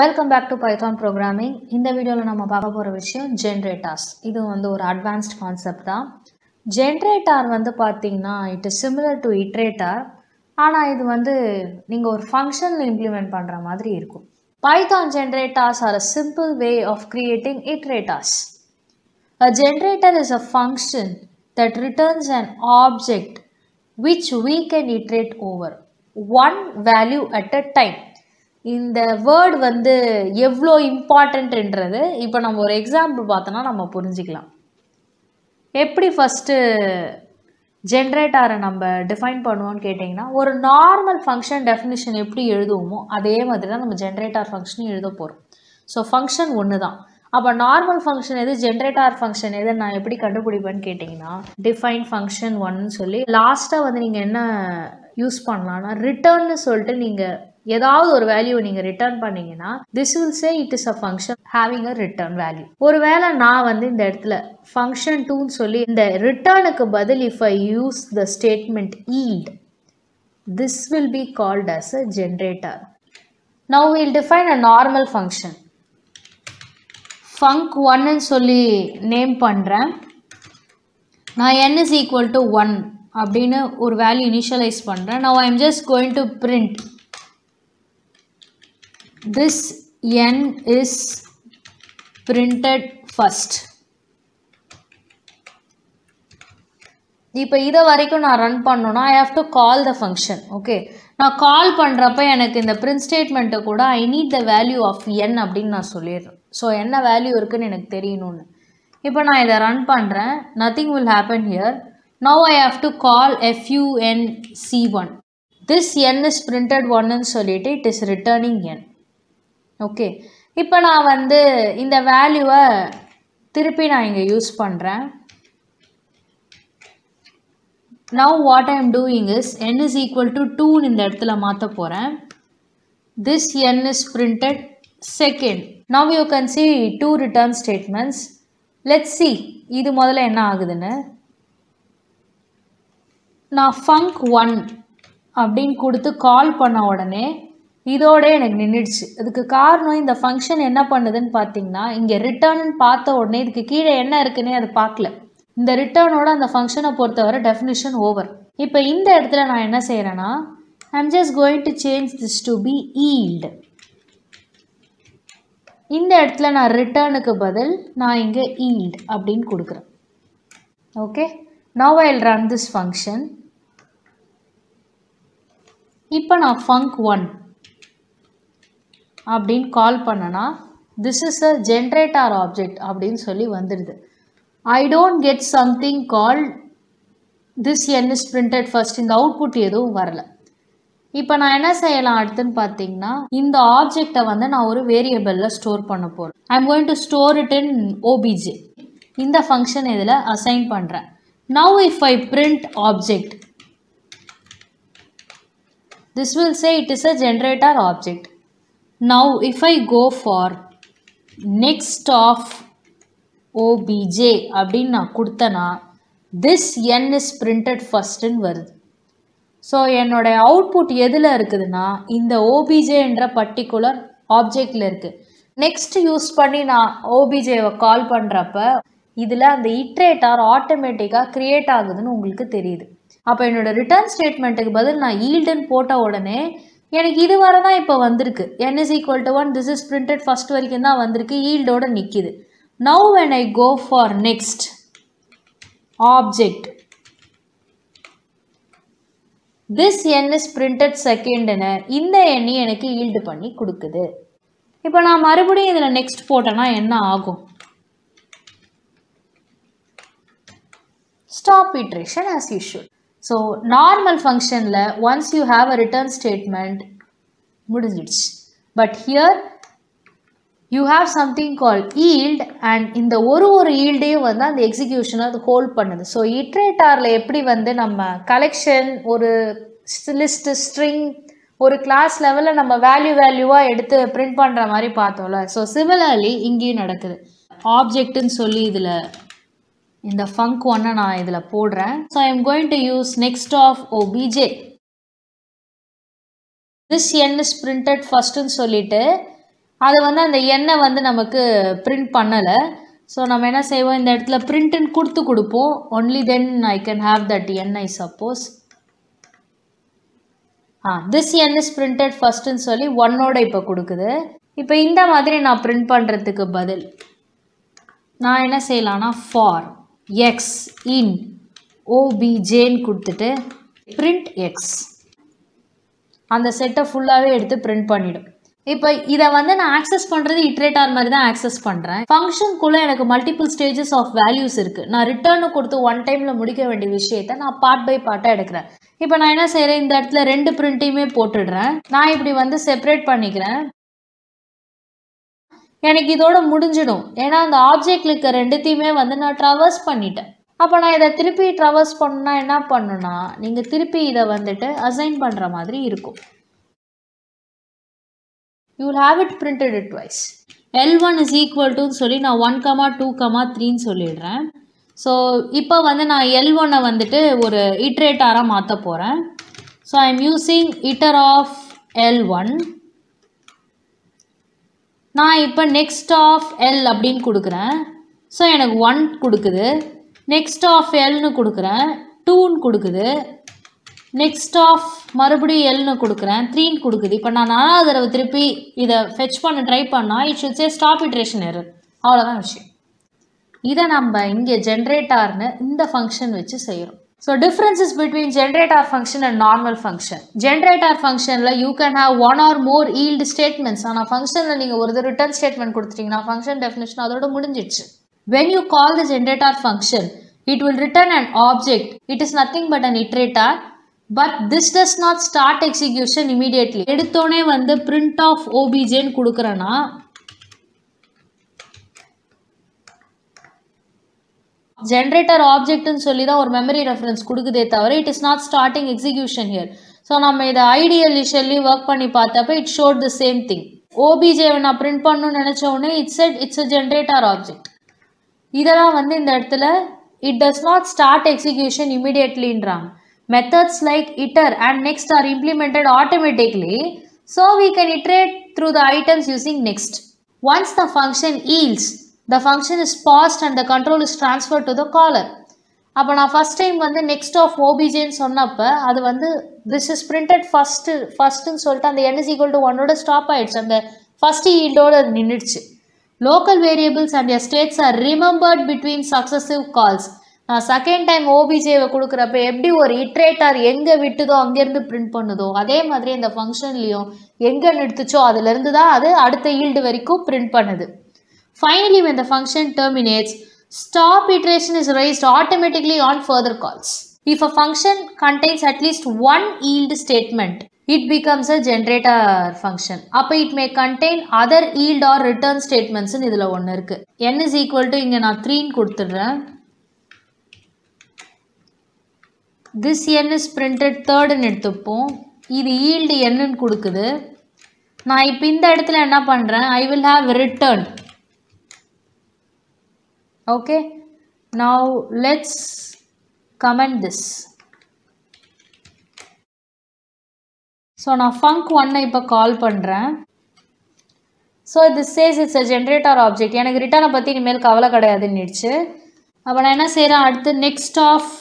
Welcome back to Python programming. In the video, we will talk about generators. This is an advanced concept. Generator it is similar to iterator. But it is a function implement. Python generators are a simple way of creating iterators. A generator is a function that returns an object which we can iterate over one value at a time. இந்த word எவ்வளோ இம்பார்ட்டன்ட்ன்றது இப்போ நம்ம ஒரு example பார்த்தோன்னா நம்ம புரிஞ்சிக்கலாம். எப்படி first ஜென்ரேட்டரை நம்ம டிஃபைன் பண்ணுவோம்னு கேட்டிங்கன்னா, ஒரு நார்மல் ஃபங்க்ஷன் டெஃபினிஷன் எப்படி எழுதுவோமோ அதே மாதிரி தான் நம்ம ஜென்ரேட்டர் ஃபங்க்ஷனையும் எழுத போகிறோம். ஸோ ஃபங்க்ஷன் ஒன்று தான். அப்போ நார்மல் ஃபங்க்ஷன் எது, ஜென்ரேட்டர் ஃபங்க்ஷன் எது நான் எப்படி கண்டுபிடிப்பேன்னு கேட்டிங்கன்னா, டிஃபைன் ஃபங்க்ஷன் ஒன்னு சொல்லி லாஸ்ட்டாக நீங்கள் என்ன யூஸ் பண்ணலான்னா, ரிட்டர்ன்னு சொல்லிட்டு நீங்கள் ஏதாவது ஒரு வேல்யூ நீங்கள் ரிட்டர்ன் பண்ணீங்கன்னா this will say it is a function having a return value. ஒருவேளை நான் இந்த இடத்துல function 2ன்னு சொல்லி இந்த ரிட்டர்னுக்கு பதில் if I use the statement yield, this will be called as a generator. Now we will define a normal function. func1 ன்னு சொல்லி name பண்ணுறேன். நான் n is equal to 1 அப்படின்னு ஒரு வேல்யூ இனிஷியலைஸ் பண்ணுறேன். Now I am just going to print this n is printed first. இப்போ இதை வரைக்கும் நான் ரன் பண்ணணும்னா I have to call the function. Okay, நான் கால் பண்ணுறப்ப எனக்கு இந்த print statement கூட I need the value of n அப்படின்னு நான் சொல்லிடுறேன். ஸோ என்ன வேல்யூ இருக்குன்னு எனக்கு தெரியணும்னு. இப்போ நான் இதை ரன் பண்ணுறேன். nothing will happen here. Now I have to call func1. this n is printed 1 ன்னு சொல்லிட்டு it is returning n. Okay, இப்போ நான் இந்த வேல்யூவை திருப்பி நான் இங்கே யூஸ் பண்ணுறேன். now what I am doing is n is equal to 2 இந்த இடத்துல மாற்ற போகிறேன். this n is printed second. now you can see two return statements. let's see இது முதல்ல என்ன ஆகுதுன்னு. நான் func1 அப்படின்னு கொடுத்து கால் பண்ண உடனே இதோட எனக்கு நின்றுடுச்சு. அதுக்கு காரணம் இந்த ஃபங்க்ஷன் என்ன பண்ணுதுன்னு பார்த்தீங்கன்னா, இங்கே ரிட்டர்ன் பார்த்த உடனே இதுக்கு கீழே என்ன இருக்குன்னே அது பார்க்கல. இந்த ரிட்டர்னோட அந்த ஃபங்க்ஷனை பொறுத்தவரை டெஃபினிஷன் ஓவர். இப்போ இந்த இடத்துல நான் என்ன செய்கிறேன்னா, I am just going to change this to be yield. இந்த இடத்துல நான் ரிட்டர்னுக்கு பதில் நான் இங்கே yield அப்படின்னு கொடுக்குறேன். Okay, now I'll run this function. இப்போ நான் func1 அப்படின்னு கால் பண்ணனா this is a generator object அப்படின்னு சொல்லி வந்துடுது. I don't get something called this n is printed first. இந்த அவுட்புட் எதுவும் வரல. இப்போ நான் என்ன செய்யலாம் அடுத்துன்னு பார்த்தீங்கன்னா, இந்த ஆப்ஜெக்டை நான் ஒரு வேரியபிளில் ஸ்டோர் பண்ண போகிறேன். I am going to store it in obj. இந்த ஃபங்க்ஷன் இதில் அசைன் பண்ணுறேன். now if I print object, this will say it is a generator object. now if I go for next of obj அப்படின்னு நான் கொடுத்தனா this n is printed first ன்னு வருது. So என்னோட output எதில் இருக்குதுன்னா இந்த objன்ற பர்டிகுலர் ஆப்ஜெக்டில் இருக்குது. நெக்ஸ்ட் யூஸ் பண்ணி நான் objவை கால் பண்ணுறப்ப இதில் அந்த இட்ரேட்டர் ஆட்டோமேட்டிக்காக க்ரியேட் ஆகுதுன்னு உங்களுக்கு தெரியுது. அப்போ என்னோடய ரிட்டர்ன் ஸ்டேட்மெண்ட்டுக்கு பதில் நான் ஈல்டுன்னு போட்ட உடனே எனக்கு இது வரை தான் இப்போ வந்திருக்கு. n is equal to 1, this is printed first வரைக்கும் தான் வந்திருக்கு, ஈல்டோட நிற்கிது. now when I go for next object, this n is printed secondன்னு இந்த எண்ணி எனக்கு ஈல்டு பண்ணி கொடுக்குது. இப்போ நான் மறுபடியும் இதில் நெக்ஸ்ட் போட்டேன்னா என்ன ஆகும்? stop iteration as usual. So normal function la once you have a return statement முடிஞ்சிடுச்சு. but here you have something called yield and இந்த ஒரு ஈல்டையும் அந்த எக்ஸிக்யூஷனை அது ஹோல்ட் பண்ணுது. ஸோ இட்ரேட்டரில் எப்படி நம்ம கலெக்ஷன், ஒரு லிஸ்ட், ஸ்ட்ரிங், ஒரு கிளாஸ் லெவலில் நம்ம வேல்யூவாக எடுத்து பிரிண்ட் பண்ணுற மாதிரி பார்த்தோம்ல. ஸோ சிமிலர்லி இங்கேயும் நடக்குது. ஆப்ஜெக்ட்னு சொல்லி இதில் இந்த func1 நான் இதில் போடுறேன். So I am going to use next of obj. this n is printed first ன்னு சொல்லிட்டு அது வந்து அந்த எண்ணை வந்து நமக்கு பிரிண்ட் பண்ணலை. ஸோ நம்ம என்ன செய்வோம், இந்த இடத்துல பிரிண்ட்டுன்னு கொடுப்போம். Only then I can have that n I suppose. This n is printed ஃபஸ்ட்டுன்னு சொல்லி ஒன்னோட இப்போ கொடுக்குது. இப்போ இந்த மாதிரி நான் பிரிண்ட் பண்ணுறதுக்கு பதில் நான் என்ன செய்யலான்னா ஃபார் எக்ஸ் இன் ஓபிஜேன்னு கொடுத்துட்டு பிரிண்ட் எக்ஸ் அந்த செட்டை ஃபுல்லாகவே எடுத்து பிரிண்ட் பண்ணிவிடும். இப்போ இதை வந்து நான் ஆக்சஸ் பண்ணுறது இட்ரேட்டார் மாதிரி தான் ஆக்சஸ் பண்ணுறேன். ஃபங்க்ஷனுக்குள்ளே எனக்கு மல்டிபிள் ஸ்டேஜஸ் ஆஃப் வேல்யூஸ் இருக்குது. நான் ரிட்டர்னு கொடுத்து ஒன் டைமில் முடிக்க வேண்டிய விஷயத்தை நான் பார்ட் பை பார்ட்டாக எடுக்கிறேன். இப்போ நான் என்ன செய்கிறேன், இந்த இடத்துல 2 பிரிண்ட்டையுமே போட்டுடுறேன். நான் இப்படி வந்து செப்பரேட் பண்ணிக்கிறேன். எனக்கு இதோட முடிஞ்சிடும். ஏன்னா அந்த ஆப்ஜெக்ட்ல இருக்க 2த்தையுமே வந்து நான் ட்ராவர்ஸ் பண்ணிட்டேன். அப்போ நான் இதை திருப்பி ட்ராவர்ஸ் பண்ணணும்னா என்ன பண்ணணும்னா, நீங்கள் திருப்பி இதை வந்துட்டு அசைன் பண்ணுற மாதிரி இருக்கும். You will have it printed twice. L1 is equal to சொல்லி நான் 1, 2, 3 சொல்லிடுறேன். ஸோ இப்போ வந்து நான் L1 வந்துட்டு ஒரு இட்ரேட்டாராக மாற்ற போகிறேன். So I am using iter of L1. நான் இப்போ நெக்ஸ்ட் ஆஃப் எல் அப்படின்னு கொடுக்குறேன். ஸோ எனக்கு 1 கொடுக்குது. நெக்ஸ்ட் ஆஃப் எல்னு கொடுக்குறேன், 2ன்னு கொடுக்குது. நெக்ஸ்ட் ஆஃப் மறுபடியும் எல்னு கொடுக்குறேன், 3ன்னு கொடுக்குது. இப்போ நான் 4வது தடவை திருப்பி இதை ஃபெச் பண்ண ட்ரை பண்ணால் it should say stop iteration error. அவ்வளோதான் விஷயம். இதை நம்ம இங்கே ஜென்ரேட்டார்னு இந்த ஃபங்க்ஷன் வச்சு செய்கிறோம். So differences between generator function and normal function. Generator ஃபங்க்ஷனில் you can have 1 or more yield statements. ஆனால் ஃபங்க்ஷனில் நீங்கள் ஒரு ரிட்டர்ன் ஸ்டேட்மெண்ட் கொடுத்துட்டீங்கன்னா ஃபங்க்ஷன் டெஃபினேஷன் அதோட முடிஞ்சிடுச்சு. When you call the generator function, it will return an object. It is nothing but an iterator. But this does not start execution immediately. எடுத்தோனே வந்து print of obj ன்னு கொடுக்குறேன்னா generator ஆப்ஜெக்ட்னு சொல்லி தான் ஒரு மெமரி ரெஃபரன்ஸ் கொடுக்குதே தவிர it is not starting execution here. So நம்ம இதை ஐடியலிஷியலி ஒர்க் பண்ணி பார்த்தப்ப it showed the same thing. ஓபிஜேவை நான் பிரிண்ட் பண்ணணும்னு நினச்ச உடனே இட்ஸ் அ ஜென்ரேட்டர் ஆப்ஜெக்ட். இதெல்லாம் வந்து இந்த இடத்துல it does not start execution immediatelyன்றாங்க. Methods like iter and next are implemented automatically, so we can iterate through the items using next. Once the function yields, the function is paused and the control is transferred to the caller. அப்போ நான் first time வந்து next of ஓபிஜேன்னு சொன்னப்போ அது வந்து this is printed ஃபஸ்ட்டுன்னு சொல்லிட்டு அந்த n is equal to 1ஓட ஸ்டாப் ஆயிடுச்சு. அந்த ஃபஸ்ட் ஈல்டோட நின்றுடுச்சு. Local variables and their states are remembered between successive calls. நான் செகண்ட் டைம் ஓபிஜேவை கொடுக்குறப்ப எப்படி ஒரு இட்ரேட்டார் எங்கே விட்டுதோ அங்கேருந்து பிரிண்ட் பண்ணுதோ அதே மாதிரி இந்த ஃபங்க்ஷன்லேயும் எங்கே நிறுத்துச்சோ அதுலேருந்து தான் அது அடுத்த ஈல்டு வரைக்கும் பிரிண்ட் பண்ணுது. Finally, when the function terminates, stop iteration is raised automatically on further calls. If a function contains at least one yield statement, it becomes a generator function. அப்போ it may contain other yield or return statements ன்னு இதில் ஒன்று இருக்குது. n is equal to இங்கே நான் 3ன்னு கொடுத்துட்றேன். this n is printed 3ன்னு எடுத்துப்போம். இது yield nன்னு கொடுக்குது. நான் இப்போ இந்த இடத்துல என்ன பண்ணுறேன், I will have return. Okay, now let's comment this. So நான் func1 இப்போ கால் பண்ணுறேன். So this says it's a generator object. எனக்கு ரிட்டர்னை பற்றி இனிமேல் கவலை கிடையாதுன்னுடுச்சு. அப்போ நான் என்ன செய்கிறேன், அடுத்து நெக்ஸ்ட் ஆஃப்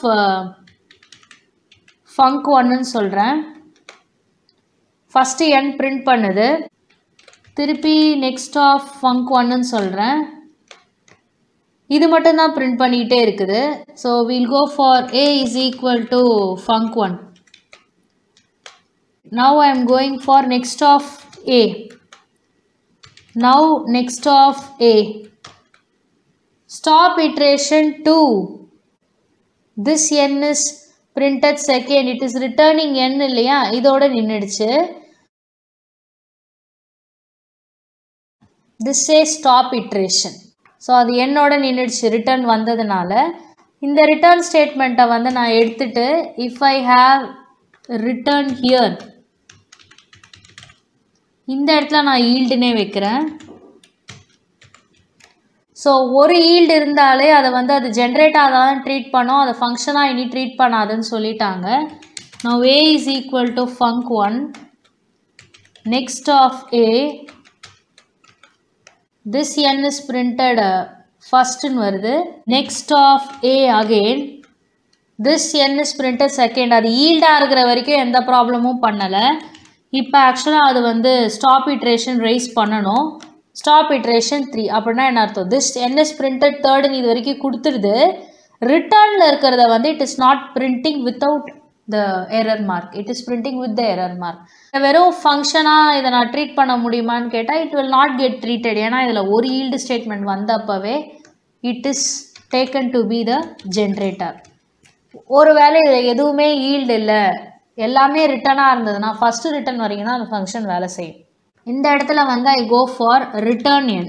func1ன்னு சொல்கிறேன். ஃபஸ்ட்டு n பிரிண்ட் பண்ணுது. திருப்பி நெக்ஸ்ட் ஆஃப் func1ன்னு சொல்கிறேன். இது மட்டும்தான் பிரிண்ட் பண்ணிக்கிட்டே இருக்குது. So we'll go for a is equal to func1. Now I am going for next of a. Now next of a. Stop iteration 2. This n is printed second. It is returning n இல்லையா, இதோட நின்னுடுச்சு. This says stop iteration. So அது என்னோட நின்றுடுச்சு return வந்ததுனால. இந்த return ஸ்டேட்மெண்ட்டை வந்து நான் எடுத்துட்டு if I have return here இந்த இடத்துல நான் ஈல்டுனே வைக்கிறேன். ஸோ ஒரு ஈல்டு இருந்தாலே அதை வந்து அது ஜென்ரேட்டாக தான் ட்ரீட் பண்ணோம், அதை ஃபங்க்ஷனாக இனி ட்ரீட் பண்ணாதுன்னு சொல்லிட்டாங்க. Now a is equal to func1 next of a this n is printed first ன்னு வருது. next of a again this n is printed second. அது ஈல்டாக இருக்கிற வரைக்கும் எந்த ப்ராப்ளமும் பண்ணலை. இப்போ ஆக்சுவலாக அது வந்து ஸ்டாப் இட்ரேஷன் ரைஸ் பண்ணணும். ஸ்டாப் இட்ரேஷன் 3 அப்படின்னா என்ன அர்த்தம்? this n is printed தேர்டுன்னு இது வரைக்கும் கொடுத்துருது. ரிட்டர்னில் இருக்கிறத வந்து it is not printing without the error mark, it is printing with the error mark. வெறும் ஃபங்க்ஷனாக இதை நான் ட்ரீட் பண்ண முடியுமான்னு கேட்டால் it will not get treated. ஏன்னா இதில் ஒரு ஈல்டு ஸ்டேட்மெண்ட் வந்தப்பவே it is taken to be the generator. ஒரு வேளை இதில் எதுவுமே ஈல்டு இல்லை, எல்லாமே ரிட்டர்னாக இருந்ததுன்னா ஃபஸ்ட்டு ரிட்டர்ன் வரைக்கும் தான் அந்த ஃபங்க்ஷன் வேலை செய்யும். இந்த இடத்துல வந்து I go for return n.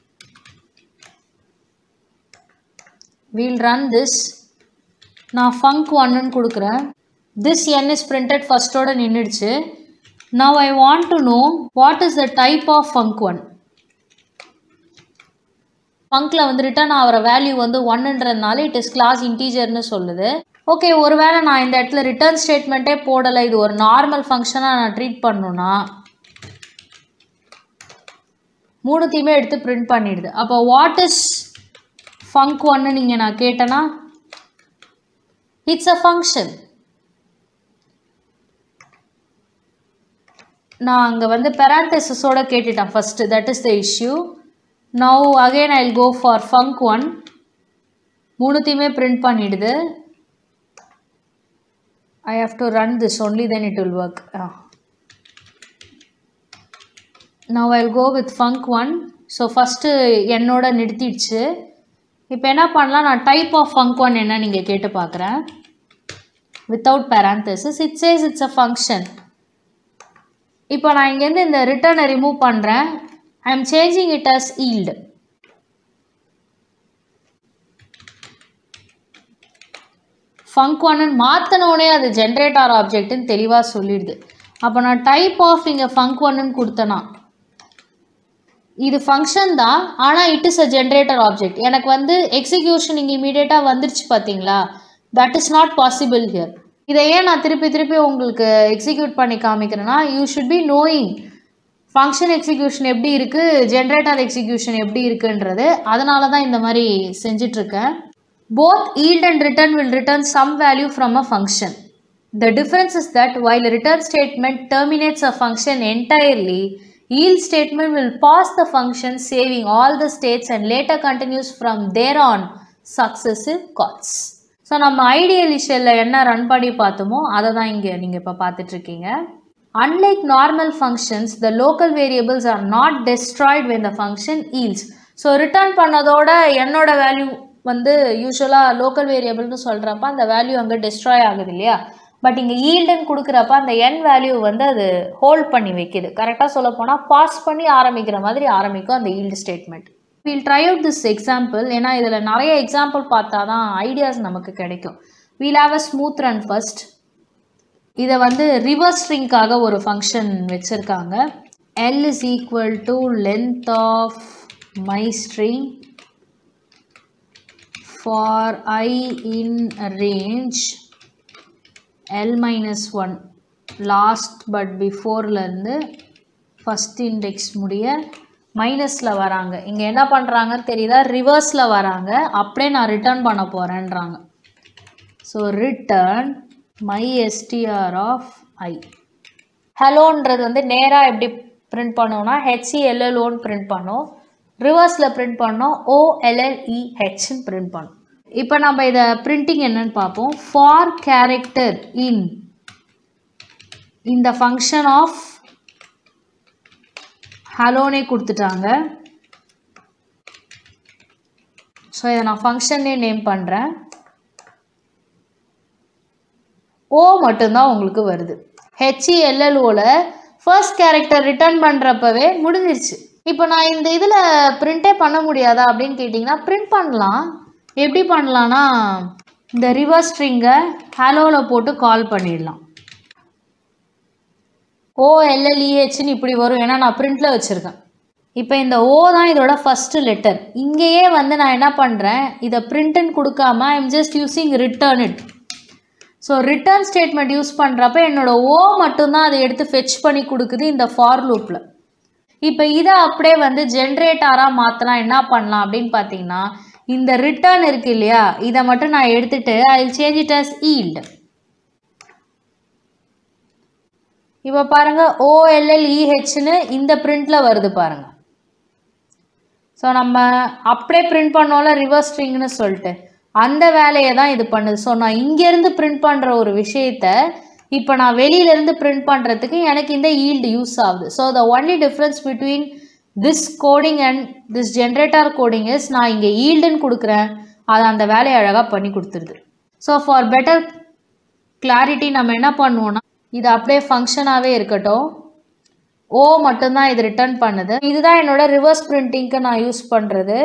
we'll run this. நான் func1 கொடுக்குறேன். this n is printed ஃபஸ்ட்டோட நின்றுடுச்சு. now I want to know what is the type of func1. ஃபங்க்ல வந்து ரிட்டர்ன் ஆகிற வேல்யூ வந்து 1ன்றதுனால இட் இஸ் கிளாஸ் இன்டீஜர்னு சொல்லுது. ஓகே, ஒருவேளை நான் இந்த இடத்துல ரிட்டர்ன் ஸ்டேட்மெண்ட்டே போடலை, இது ஒரு நார்மல் ஃபங்க்ஷனாக நான் ட்ரீட் பண்ணணுன்னா மூணுத்தையுமே எடுத்து பிரிண்ட் பண்ணிடுது. அப்போ வாட் இஸ் func1 நீங்கள் நான் கேட்டேன்னா இட்ஸ் அ ஃபங்க்ஷன். நான் அங்கே வந்து பெரான்தசிஸோட கேட்டுட்டேன் first, that is the issue. Now again I will go for func1. மூணுத்தையுமே பிரிண்ட் பண்ணிடுது. I have to run this only, then it will work. Now I will go with func1. So first என்னோட நிறுத்திடுச்சு. இப்போ என்ன பண்ணலாம், நான் type of func1 என்ன நீங்கள் கேட்டு பார்க்குறேன். Without parenthesis it says it's a function. இப்போ நான் இங்கேருந்து இந்த ரிட்டர்னை ரிமூவ் பண்ணுறேன். I am changing it as yield. func1 மாற்றினோடனே அது ஜென்ரேட்டர் ஆப்ஜெக்ட்னு தெளிவாக சொல்லிடுது. அப்போ நான் டைப் ஆஃப் இங்கே func1 கொடுத்தேன்னா இது ஃபங்க்ஷன் தான், ஆனால் it is a generator object. எனக்கு வந்து எக்ஸிக்யூஷன் இங்கே இமீடியட்டாக வந்துருச்சு பார்த்தீங்களா, that is not possible here. இதை ஏன் நான் திருப்பி உங்களுக்கு எக்ஸிக்யூட் பண்ணி காமிக்கிறேன்னா, you should be knowing function execution எப்படி இருக்குது, ஜென்ரேட்டர் எக்ஸிக்யூஷன் எப்படி இருக்குன்றது. அதனால தான் இந்த மாதிரி செஞ்சிட்ருக்கேன். Both yield and return will return some value from a function. The difference is that while a return statement terminates a function entirely, yield statement will pause the function saving all the states and later continues from there on successive calls. So நம்ம ideal shell என்ன run பண்ணி பார்த்தோமோ அதை தான் இங்கே நீங்கள் இப்போ பார்த்துட்ருக்கீங்க. Unlike normal functions, the local variables are not destroyed when the function yields. So return பண்ணதோட என்னோட வேல்யூ வந்து யூஸ்வலாக லோக்கல் வேரியபிள்னு சொல்கிறப்ப அந்த வேல்யூ அங்கே டெஸ்ட்ராய் ஆகுது இல்லையா. பட் இங்கே ஈல்டுன்னு கொடுக்குறப்ப அந்த என் வேல்யூ வந்து அது ஹோல்ட் பண்ணி வைக்கிது. கரெக்டாக சொல்ல போனால் பாஸ் பண்ணி ஆரம்பிக்கிற மாதிரி ஆரம்பிக்கும் அந்த yield statement. Will try out this example. ஏன்னா இதில் நிறைய எக்ஸாம்பிள் பார்த்தா தான் ஐடியாஸ் நமக்கு கிடைக்கும். Will have a smooth run first. இதை வந்து ரிவர்ஸ் ஸ்ட்ரிங்காக ஒரு ஃபங்க்ஷன் வச்சுருக்காங்க. L is equal to length of my string for I in range L minus 1 last but beforeலேருந்து ஃபஸ்ட் இண்டெக்ஸ் முடிய மைனஸில் வராங்க. இங்கே என்ன பண்ணுறாங்கன்னு தெரியுதா, ரிவர்ஸில் வராங்க. அப்படியே நான் ரிட்டர்ன் பண்ண போகிறேன்றாங்க. So return my str of I. ஹலோன்றது வந்து நேராக எப்படி பிரிண்ட் பண்ணோன்னா HELLOன்னு பிரிண்ட் பண்ணோம். ரிவர்ஸில் பிரிண்ட் பண்ணோம் OLLEHன்னு பிரிண்ட் பண்ணோம். இப்போ நம்ம இதை பிரிண்டிங் என்னன்னு பார்ப்போம். ஃபார் கேரக்டர் இன் இந்த ஃபங்க்ஷன் ஆஃப் ஹலோனே கொடுத்துட்டாங்க. ஸோ இதை நான் ஃபங்க்ஷனே நேம் பண்ணுறேன். ஓ மட்டும்தான் உங்களுக்கு வருது. HELLOவில் ஃபர்ஸ்ட் கேரக்டர் ரிட்டர்ன் பண்ணுறப்பவே முடிஞ்சிருச்சு. இப்போ நான் இந்த இதில் பிரிண்டே பண்ண முடியாதா அப்படின்னு கேட்டிங்கன்னா பிரிண்ட் பண்ணலாம். எப்படி பண்ணலான்னா இந்த ரிவர்ஸ் ஸ்ட்ரிங்கை ஹலோவில் போட்டு கால் பண்ணிடலாம். OLLEHன்னு இப்படி வரும், ஏன்னா நான் பிரிண்டில் வச்சுருக்கேன். இப்போ இந்த ஓ தான் இதோட ஃபஸ்ட்டு லெட்டர். இங்கேயே வந்து நான் என்ன பண்ணுறேன், இதை பிரிண்ட்டுன்னு கொடுக்காம I am just using return it. So return statement use பண்ணுறப்ப என்னோட ஓ மட்டும்தான் அதை எடுத்து ஃபெச் பண்ணி கொடுக்குது இந்த ஃபார் லூப்பில். இப்போ இதை அப்படியே வந்து ஜென்ரேட்டராக மாற்றலாம் என்ன பண்ணலாம் அப்படின்னு பார்த்தீங்கன்னா இந்த ரிட்டர்ன் இருக்கு இல்லையா இதை மட்டும் நான் எடுத்துட்டு I will change it as yield. இப்போ பாருங்க OLLEHன்னு இந்த பிரிண்டில் வருது பாருங்க. ஸோ நம்ம அப்படியே பிரிண்ட் பண்ணோம்ல ரிவர்ஸ் ஸ்ட்ரிங்னு சொல்லிட்டு அந்த வேலையை தான் இது பண்ணுது. ஸோ நான் இங்கேருந்து பிரிண்ட் பண்ணுற ஒரு விஷயத்த இப்போ நான் வெளியிலேருந்து பிரிண்ட் பண்ணுறதுக்கு எனக்கு இந்த ஈல்டு யூஸ் ஆகுது. So the only difference between this coding and this generator coding is நான் இங்கே ஈல்டுன்னு கொடுக்குறேன், அதை அந்த வேலையை அழகாக பண்ணி கொடுத்துருது. ஸோ ஃபார் பெட்டர் கிளாரிட்டி நம்ம என்ன பண்ணுவோம்னா இது அப்படியே ஃபங்க்ஷனாகவே இருக்கட்டும், ஓ மட்டும்தான் இது ரிட்டர்ன் பண்ணுது. இதுதான் என்னோட ரிவர்ஸ் பிரிண்டிங்க்கு நான் யூஸ் பண்ணுறது.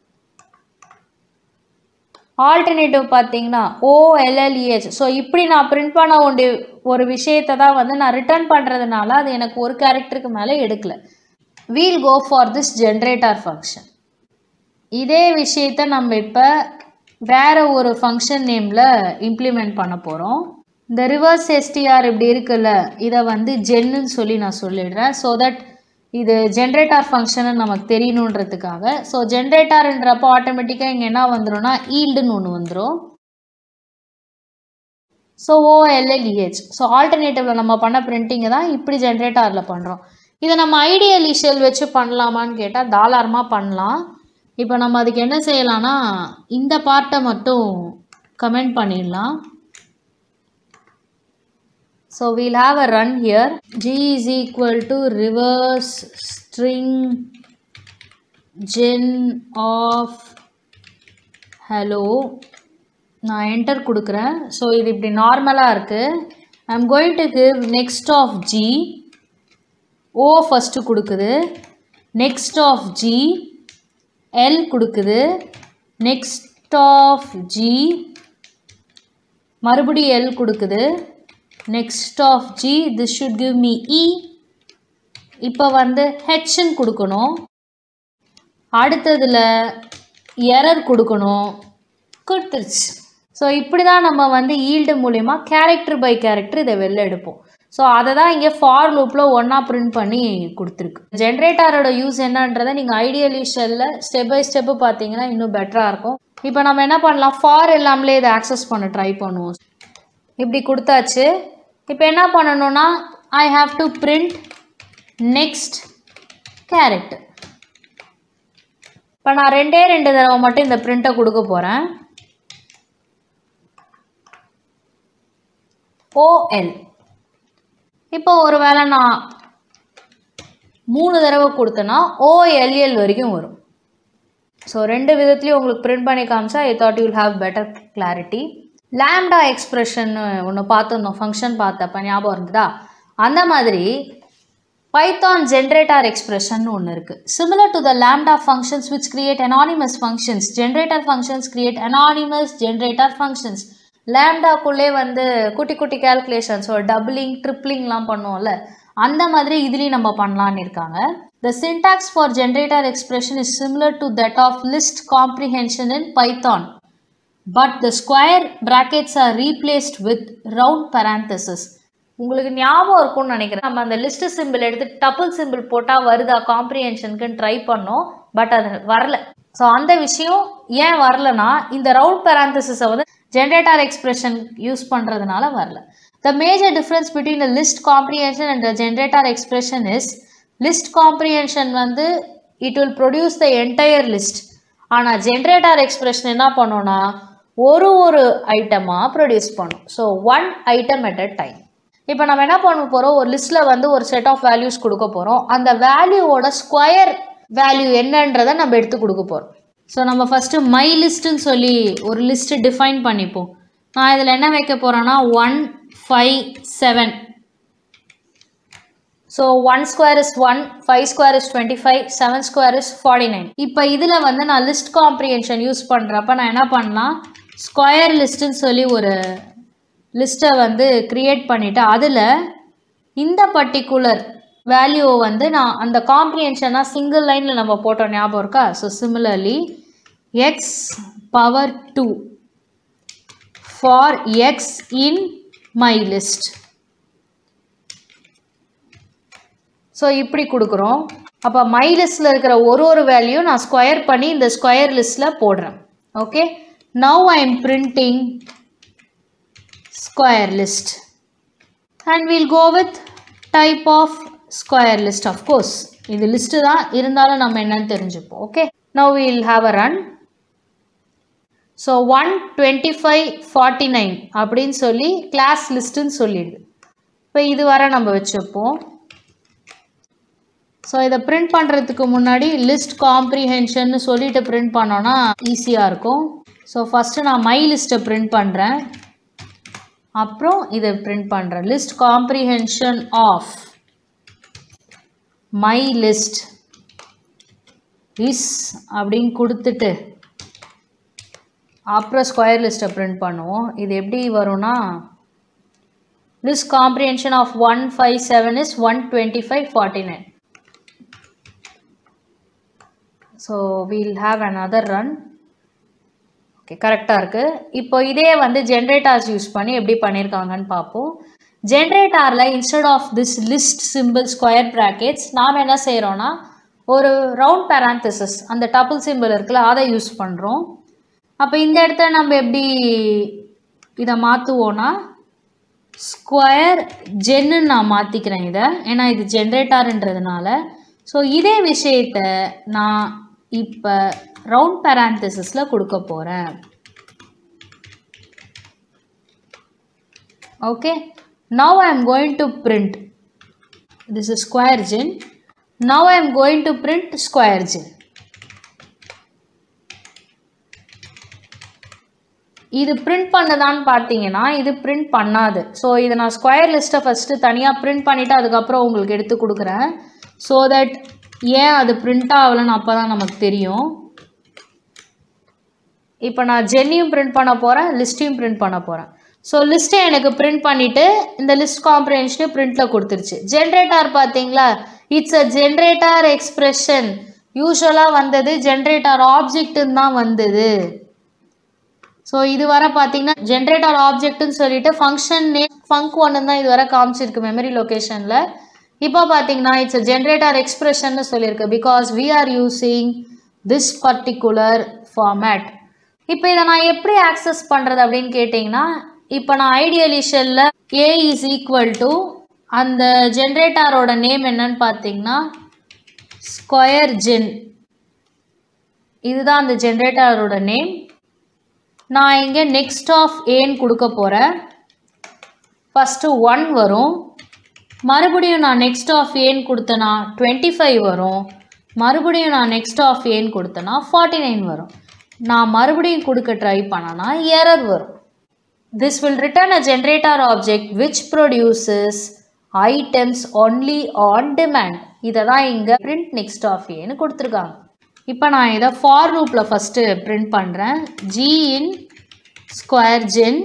ஆல்டர்னேட்டிவ் பார்த்தீங்கன்னா OLLEH. ஸோ இப்படி நான் பிரிண்ட் பண்ண வேண்டிய ஒரு விஷயத்தை தான் வந்து நான் ரிட்டர்ன் பண்ணுறதுனால அது எனக்கு ஒரு கேரக்டருக்கு மேலே எடுக்கல. We'll go for this generator function. இதே விஷயத்தை நம்ம இப்போ வேறு ஒரு ஃபங்க்ஷன் நேமில் இம்ப்ளிமெண்ட் பண்ண போகிறோம். இந்த ரிவர்ஸ் STR இப்படி இருக்குல்ல இதை வந்து ஜென்னுன்னு சொல்லி நான் சொல்லிடுறேன். ஸோ தட் இது ஜென்ரேட்டர் ஃபங்க்ஷனு நமக்கு தெரியணுன்றதுக்காக. ஸோ ஜென்ரேட்டர்ன்றப்போ ஆட்டோமேட்டிக்காக இங்கே என்ன வந்துடும்னா ஈல்டுன்னு ஒன்று வந்துடும். So OLLEH. ஸோ ஆல்டர்னேட்டிவில் நம்ம பண்ண பிரிண்டிங்கை தான் இப்படி ஜென்ரேட்டரில் பண்ணுறோம். இதை நம்ம ஐடியல் ஷெல் வச்சு பண்ணலாமான்னு கேட்டால் தாராளமாக பண்ணலாம். இப்போ நம்ம அதுக்கு என்ன செய்யலாம்னா இந்த பார்ட்டை மட்டும் கமெண்ட் பண்ணிடலாம். So we'll have a run here. G is equal to reverse string gen of hello. நான் enter கொடுக்குறேன். ஸோ இது இப்படி நார்மலாக இருக்குது. I'm going to give next of G. O first கொடுக்குது, next of G L கொடுக்குது, next of G மறுபடியும் L கொடுக்குது, next of G this should give me E. இப்போ வந்து Hன்னு கொடுக்கணும், அடுத்ததில் எரர் கொடுக்கணும், கொடுத்துருச்சு. ஸோ இப்படி தான் நம்ம வந்து ஈல்டு மூலிமா கேரக்டர் பை கேரக்டர் இதை வெளில எடுப்போம். ஸோ அதை தான் இங்கே ஃபார் லூப்பில் ஒன்றா பிரிண்ட் பண்ணி கொடுத்துருக்கு. ஜென்ரேட்டரோட யூஸ் என்னன்றதை நீங்கள் ஐடியல் ஷெல்லில் ஸ்டெப் பை ஸ்டெப்பு பார்த்தீங்கன்னா இன்னும் பெட்டராக இருக்கும். இப்போ நம்ம என்ன பண்ணலாம், ஃபார் எல்லாமே இதை ஆக்சஸ் பண்ண ட்ரை பண்ணுவோம். இப்படி கொடுத்தாச்சு. இப்போ என்ன பண்ணணும்னா I have to print next character. இப்போ நான் ரெண்டு தடவை மட்டும் இந்த பிரிண்ட்டை கொடுக்க போகிறேன். OL. இப்போ ஒரு வேளை நான் 3 தடவை கொடுத்தேன்னா OLL வரைக்கும் வரும். ஸோ ரெண்டு விதத்துலேயும் உங்களுக்கு பிரிண்ட் பண்ணி காமிச்சா I thought you will have better clarity. Lambda expression ஒன்று பார்த்துருந்தோம், ஃபங்க்ஷன் பார்த்தப்ப ஞாபகம் இருந்ததா? அந்த மாதிரி பைத்தான் ஜென்ரேட்டர் எக்ஸ்பிரஷன் ஒன்று இருக்குது. Similar to the lambda functions which create anonymous functions, generator functions create anonymous generator functions. லேம்டாக்குள்ளே வந்து குட்டி குட்டி கேல்குலேஷன்ஸ் ஒரு டபுளிங் ட்ரிப்ளிங்லாம் பண்ணுவோம்ல, அந்த மாதிரி இதுலேயும் நம்ம பண்ணலான்னு இருக்காங்க. The syntax for generator expression is similar to that of list comprehension in Python, but the square brackets are replaced with round parentheses. உங்களுக்கு ஞாபகம் இருக்கும்னு நினைக்கிறேன், நம்ம அந்த லிஸ்ட் சிம்பிள் எடுத்து டபுள் சிம்பிள் போட்டால் வருதா காம்ப்ரிஹென்ஷனுக்குன்னு ட்ரை பண்ணோம், பட் அது வரல. ஸோ அந்த விஷயம் ஏன் வரலன்னா இந்த ரவுண்ட் பேரந்தசிஸை வந்து ஜென்ரேட்டர் எக்ஸ்பிரஷன் யூஸ் பண்ணுறதுனால வரல. The major difference between the list comprehension and the generator expression is list comprehension வந்து it will produce the entire list. ஆனால் generator expression என்ன பண்ணோன்னா ஒரு ஐட்டமாக ப்ரொடியூஸ் பண்ணும். So one item at a time. இப்போ நம்ம என்ன பண்ண போகிறோம், ஒரு லிஸ்ட்டில் வந்து ஒரு செட் ஆஃப் வேல்யூஸ் கொடுக்க போகிறோம். அந்த வேல்யூவோட ஸ்கொயர் வேல்யூ என்னன்றதை நம்ம எடுத்து கொடுக்க போகிறோம். ஸோ நம்ம ஃபஸ்ட்டு மை லிஸ்ட்டுன்னு சொல்லி ஒரு லிஸ்ட்டு டிஃபைன் பண்ணிப்போம். நான் இதில் என்ன வைக்க போகிறேன்னா 1 5 7. So 1 square is 1, 5 square is 25, 7 square is 49. இப்போ இதில் வந்து நான் லிஸ்ட் காம்ப்ரிஹென்ஷன் யூஸ் பண்ணுறப்ப நான் என்ன பண்ணலாம், ஸ்கொயர் லிஸ்ட்டுன்னு சொல்லி ஒரு லிஸ்ட்டை வந்து க்ரியேட் பண்ணிவிட்டு அதில் இந்த பர்டிகுலர் வேல்யூவை வந்து நான் அந்த காம்ப்ரிஹென்ஷனாக சிங்கிள் லைனில் நம்ம போட்டோம், ஞாபகம் இருக்கா? So similarly x power 2 for x in my list. So இப்படி கொடுக்குறோம். அப்போ மை லிஸ்ட்டில் இருக்கிற ஒரு வேல்யூ நான் ஸ்கொயர் பண்ணி இந்த ஸ்கொயர் லிஸ்ட்டில் போடுறேன். Okay, now I am printing square list and will go with type of square list. Of course இது லிஸ்ட்டு தான், இருந்தாலும் நம்ம என்னன்னு தெரிஞ்சுப்போம். Okay, now will have a run. So 12549 அப்படின்னு சொல்லி கிளாஸ் லிஸ்ட்டுன்னு சொல்லிடுது. இப்போ இது வர நம்ம வச்சுப்போம். ஸோ இதை பிரிண்ட் பண்ணுறதுக்கு முன்னாடி லிஸ்ட் காம்ப்ரிஹென்ஷன்னு சொல்லிட்டு பிரிண்ட் பண்ணோன்னா ஈஸியாக இருக்கும். ஸோ ஃபஸ்ட்டு நான் மை லிஸ்ட்டை பிரிண்ட் பண்ணுறேன், அப்புறம் இதை பிரிண்ட் பண்ணுறேன். List comprehension of my list is அப்படின்னு கொடுத்துட்டு அப்புறம் ஸ்கொயர் லிஸ்ட்டை பிரிண்ட் பண்ணுவோம். இது எப்படி வரும்னா, list comprehension of 157 is 12549. So we'll have another run. Okay, கரெக்டாக இருக்குது. இப்போ இதே வந்து ஜென்ரேட்டர்ஸ் யூஸ் பண்ணி எப்படி பண்ணியிருக்காங்கன்னு பார்ப்போம். ஜென்ரேட்டரில் instead of this list simple square brackets நாம் என்ன செய்கிறோன்னா ஒரு ரவுண்ட் பேராந்தசிஸ், அந்த டபுள் சிம்பிள் இருக்குல்ல, அதை யூஸ் பண்ணுறோம். அப்போ இந்த இடத்துல நம்ம எப்படி இதை மாற்றுவோன்னா ஸ்கொயர் ஜென்னு நான் மாற்றிக்கிறேன் இதை, ஏன்னா இது ஜென்ரேட்டர்ன்றதுனால. ஸோ இதே விஷயத்தை நான் இப்போ ரவுண்ட் பேராந்தசிஸில் கொடுக்க போகிறேன். Okay, now I am going to print, this is square gen, now I am going to print square gen. இது பிரிண்ட் பண்ணதான்னு பார்த்தீங்கன்னா இது பிரிண்ட் பண்ணாது. ஸோ இதை நான் ஸ்கொயர் லிஸ்ட்டை ஃபஸ்ட்டு தனியாக பிரிண்ட் பண்ணிவிட்டு அதுக்கப்புறம் உங்களுக்கு எடுத்து கொடுக்குறேன். ஸோ தட் ஏன் அது பிரிண்ட் ஆகலைன்னு அப்போ தான் நமக்கு தெரியும். இப்போ நான் ஜென்னையும் பிரிண்ட் பண்ண போகிறேன், லிஸ்ட்டையும் பிரிண்ட் பண்ண போகிறேன். ஸோ லிஸ்ட்டை எனக்கு பிரிண்ட் பண்ணிவிட்டு இந்த லிஸ்ட் காம்ப்ரிஹென்ஷனையும் பிரிண்டில் கொடுத்துருச்சு. ஜென்ரேட்டர் பார்த்தீங்களா, இட்ஸ் அ ஜென்ரேட்டர் எக்ஸ்பிரஷன். யூஸ்வலாக வந்தது ஜென்ரேட்டர் ஆப்ஜெக்ட்டுன்னு தான் வந்தது. ஸோ இது வர பார்த்தீங்கன்னா ஜென்ரேட்டர் ஆப்ஜெக்ட்னு சொல்லிட்டு ஃபங்க்ஷன் நேம் ஃபங்க்1 தான் இது வர காமிச்சிருக்கு மெமரி லொக்கேஷனில். இப்போ பார்த்தீங்கன்னா இட்ஸ் அ ஜென்ரேட்டர் எக்ஸ்பிரஷன்னு சொல்லியிருக்கு, because we are using this particular format. இப்போ இதை நான் எப்படி ஆக்சஸ் பண்ணுறது அப்படின்னு கேட்டிங்கன்னா, இப்போ நான் ஐடியலிஷனில் ஏ இஸ் ஈக்குவல் டு அந்த ஜென்ரேட்டரோட நேம் என்னன்னு பார்த்தீங்கன்னா ஸ்கொயர் ஜென், இதுதான் அந்த ஜென்ரேட்டரோட நேம். நான் இங்கே நெக்ஸ்ட் ஆஃப் ஏன்னு கொடுக்க போகிறேன். ஃபஸ்ட்டு 1 வரும், மறுபடியும் நான் நெக்ஸ்ட் ஆஃப் ஏன்னு கொடுத்தேன்னா 25 வரும், மறுபடியும் நான் நெக்ஸ்ட் ஆஃப் ஏன்னு கொடுத்தேன்னா 49 வரும். நான் மறுபடியும் கொடுக்க ட்ரை பண்ணனா எரர் வரும். This will return a generator object which produces items only on demand. இதை தான் இங்கே print next of ஏன்னு கொடுத்துருக்காங்க. இப்போ நான் இதை ஃபார் லூப்பில் ஃபஸ்ட்டு பிரிண்ட் பண்ணுறேன். G in square gen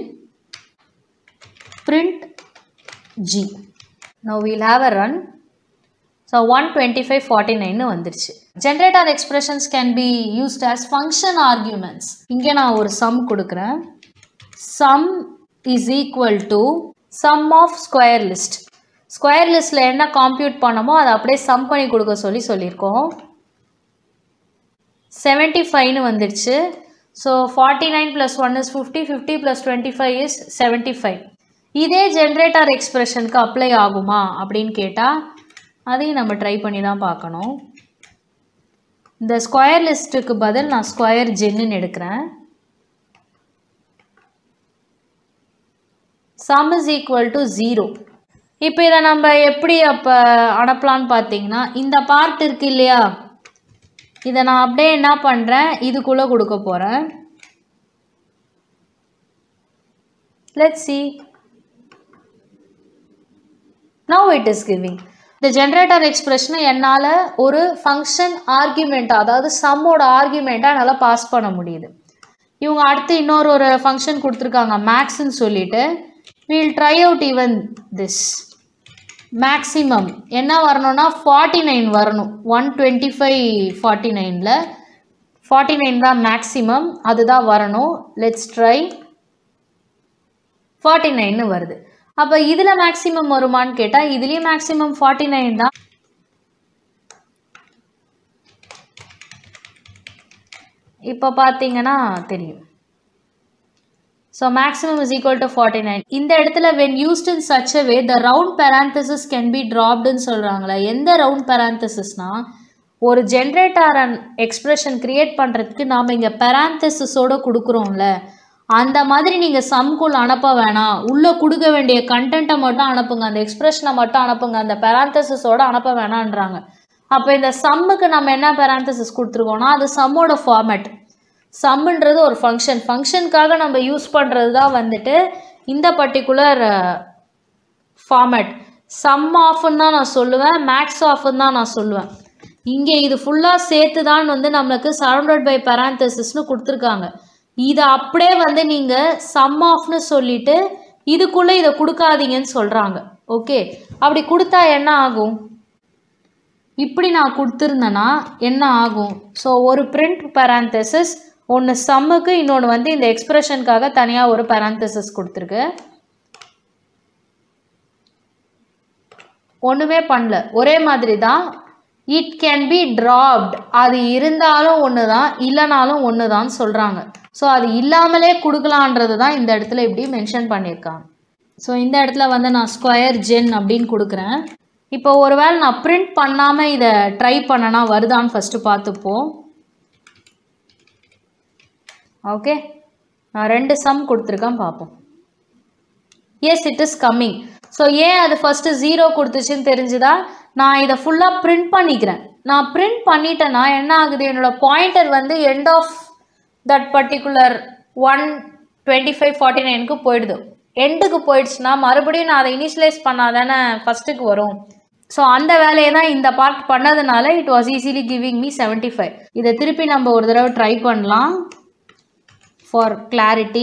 print G. Now we'll have a run. So 12549 வந்துருச்சு. Generator expressions can be used as function arguments. இங்கே நான் ஒரு sum கொடுக்குறேன். Sum is equal to sum of square list. Square listல என்ன compute பண்ணமோ அதை அப்படியே sum பண்ணி கொடுக்க சொல்லியிருக்கோம். 75 வந்துருச்சு. So 49 plus 1 is 50, 50 plus 25 is 75. இதே generator expressionக்கு அப்ளை ஆகுமா அப்படின்னு கேட்டால் அதையும் நம்ம ட்ரை பண்ணி தான் பார்க்கணும். இந்த ஸ்கொயர் லிஸ்ட்டுக்கு பதில் நான் ஸ்கொயர் ஜென்னு எடுக்கிறேன். sum is equal to 0. இப்போ இதை நம்ம எப்படி அப்போ அனுப்பலான்னு பார்த்தீங்கன்னா, இந்த பார்ட் இருக்கு இல்லையா, இதை நான் அப்படியே என்ன பண்ணுறேன், இதுக்குள்ளே கொடுக்க போகிறேன். Let's see. Now it is giving. இந்த ஜென்ரேட்டர் எக்ஸ்பிரஷனை என்னால் ஒரு ஃபங்க்ஷன் ஆர்குமெண்ட்டாக, அதாவது சம்மோட ஆர்குமெண்ட்டாக என்னால் பாஸ் பண்ண முடியுது. இவங்க அடுத்து இன்னொரு ஃபங்க்ஷன் கொடுத்துருக்காங்க மேக்ஸ்ன்னு சொல்லிட்டு. we'll try out even this. Maximum என்ன வரணும்னா 49 வரணும். 12549ல் 49 தான் மேக்ஸிமம், அதுதான் வரணும். Let's try. 49 வருது. அப்போ இதில் மேக்ஸிமம் வருமானு கேட்டால் இதுலேயும் மேக்ஸிமம் 49 தான். இப்போ பார்த்தீங்கன்னா தெரியும். So maximum is equal to 49. இந்த இடத்துல when used in such a way the round parenthesis can be dropped ன்னு சொல்கிறாங்களா. எந்த round parenthesisனா ஒரு ஜென்ரேட்டர் எக்ஸ்பிரஷன் கிரியேட் பண்ணுறதுக்கு நாம் இங்கே parenthesisோடு கொடுக்குறோம்ல, அந்த மாதிரி நீங்கள் சம்குள் அனுப்ப வேணாம், உள்ளே கொடுக்க வேண்டிய கண்டென்ட்டை மட்டும் அனுப்புங்க, அந்த எக்ஸ்பிரஷனை மட்டும் அனுப்புங்க, அந்த parenthesisோடு அனுப்ப வேணான்றாங்க. அப்போ இந்த சம்முக்கு நம்ம என்ன parenthesis கொடுத்துருக்கோம்னா அது சம்மோட ஃபார்மேட். சம்ன்றது ஒரு ஃபங்க்ஷனுக்காக நம்ம யூஸ் பண்ணுறது தான் வந்துட்டு இந்த பர்டிகுலர் ஃபார்மேட். சம் ஆஃப்னு தான் நான் சொல்லுவேன், மேக்ஸ் ஆஃப்னு தான் நான் சொல்லுவேன். இங்கே இது ஃபுல்லாக சேர்த்து தான் வந்து நம்மளுக்கு சரௌண்டட் பை parenthesisனு கொடுத்துருக்காங்க. இதை அப்படியே வந்து நீங்கள் சம் ஆஃப்னு சொல்லிவிட்டு இதுக்குள்ளே இதை கொடுக்காதீங்கன்னு சொல்கிறாங்க. ஓகே, அப்படி கொடுத்தா என்ன ஆகும்? இப்படி நான் கொடுத்துருந்தேன்னா என்ன ஆகும்? ஸோ ஒரு பிரிண்ட் parenthesis ஒன்று சம்முக்கு, இன்னொன்று வந்து இந்த எக்ஸ்பிரஷனுக்காக தனியாக ஒரு parenthesis கொடுத்துருக்கு. ஒன்றுமே பண்ணல, ஒரே மாதிரி தான். இட் கேன் பி ட்ராப்ட், அது இருந்தாலும் ஒன்று தான், இல்லைனாலும் ஒன்று தான் சொல்கிறாங்க. ஸோ அது இல்லாமலே கொடுக்கலான்றது தான் இந்த இடத்துல இப்படி மென்ஷன் பண்ணியிருக்காங்க. ஸோ இந்த இடத்துல வந்து நான் ஸ்கொயர் ஜென் அப்படின்னு கொடுக்குறேன். இப்போ ஒருவேளை நான் பிரிண்ட் பண்ணாமல் இதை ட்ரை பண்ணனா வருதான்னு ஃபஸ்ட்டு பார்த்துப்போம். ஓகே, நான் 2 சம் கொடுத்துருக்கேன், பார்ப்போம். Yes, it is coming. So ஏன் அது ஃபஸ்ட்டு 0 கொடுத்துச்சுன்னு தெரிஞ்சுதா? நான் இதை ஃபுல்லாக பிரிண்ட் பண்ணிக்கிறேன். நான் பிரிண்ட் பண்ணிட்டேன்னா என்ன ஆகுது? என்னோடய பாயிண்டர் வந்து எண்ட் ஆஃப் தட் பர்டிகுலர் 12549க்கு போயிடுது. எண்டுக்கு போயிடுச்சுன்னா மறுபடியும் நான் அதை இனிஷியலைஸ் பண்ணாதானே ஃபஸ்ட்டுக்கு வரும். ஸோ அந்த வேலையை தான் இந்த பார்ட் பண்ணதுனால it was easily giving me 75. இதை திருப்பி நம்ம ஒரு தடவை ட்ரை பண்ணலாம் ஃபார் கிளாரிட்டி.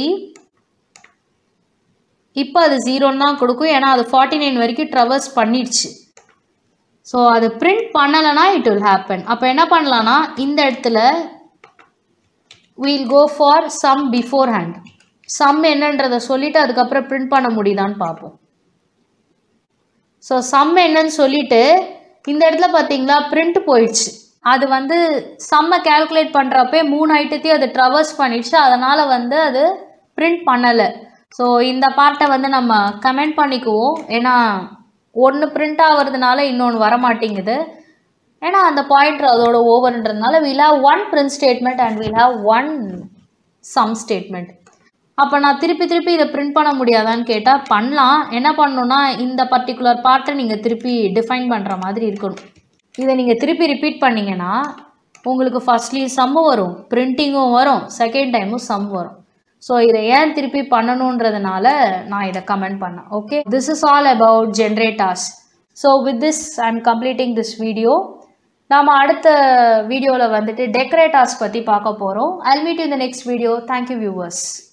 இப்போ அது 0ன்னு தான் கொடுக்கும், ஏன்னா அது 49 வரைக்கும் ட்ராவர்ஸ் பண்ணிடுச்சு. ஸோ அது பிரிண்ட் பண்ணலைன்னா இட் வில் ஹேப்பன். அப்போ என்ன பண்ணலான்னா இந்த இடத்துல we'll go for sum beforehand. Sum என்னன்றதை சொல்லிவிட்டு அதுக்கப்புறம் பிரிண்ட் பண்ண முடியுதான்னு பார்ப்போம். ஸோ சம் என்னன்னு சொல்லிவிட்டு இந்த இடத்துல பார்த்தீங்களா பிரிண்ட் போயிடுச்சு. அது வந்து சம்மை கேல்குலேட் பண்ணுறப்பே 3 ஐட்டத்தையும் அது ட்ராவர்ஸ் பண்ணிடுச்சு, அதனால் வந்து அது பிரிண்ட் பண்ணலை. ஸோ இந்த பார்ட்டை வந்து நம்ம கமெண்ட் பண்ணிக்குவோம், ஏன்னா ஒன்று பிரிண்ட் ஆகிறதுனால இன்னொன்று வரமாட்டேங்குது. ஏன்னா அந்த பாயிண்டர் அதோட ஓவர்ன்றதுனால we'll have one print statement and we'll have one sum statement. அப்போ நான் திருப்பி இதை பிரிண்ட் பண்ண முடியாதான்னு கேட்டால் பண்ணலாம். என்ன பண்ணணுன்னா இந்த பர்டிகுலர் பார்ட்டை நீங்கள் திருப்பி டிஃபைன் பண்ணுற மாதிரி இருக்கணும். இதை நீங்கள் திருப்பி ரிப்பீட் பண்ணிங்கன்னா உங்களுக்கு ஃபர்ஸ்ட்லேயும் சம்மு வரும், பிரிண்டிங்கும் வரும், செகண்ட் டைமும் சம் வரும். ஸோ இதை ஏன் திருப்பி பண்ணணுன்றதுனால நான் இதை கமெண்ட் பண்ணேன். Okay, this is all about generators. So with this I am completing this video. நாம் அடுத்த வீடியோவில் வந்துட்டு டெக்கரேட்டர்ஸ் பற்றி பார்க்க போகிறோம். I'll meet you in the next video. Thank you viewers.